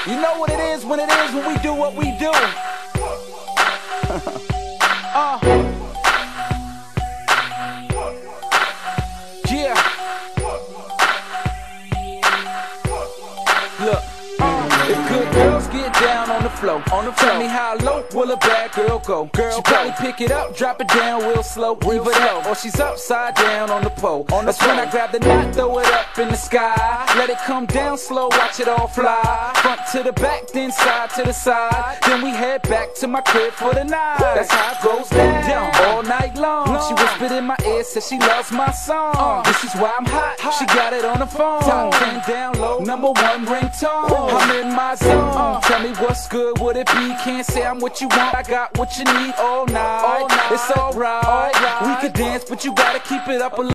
You know what it is when we do what we do. Yeah. Look. If good girls get down on the floor, tell me how low will a bad girl go? She probably pick it up, drop it down real slow, leave it up, or she's upside down on the pole. That's when I grab the knot, throw it up in the sky, let it come down slow, watch it all fly. Front to the back, then side to the side, then we head back to my crib for the night. That's how it goes down, all night long. She whispered in my ear, said she loves my song. This is why I'm hot, she got it on the phone. Top 10 down low, #1 ringtone. I'm in my zone. Tell me what's good, would it be? Can't say I'm what you want, I got what you need all night. It's alright, we could dance, but you gotta keep it up a little.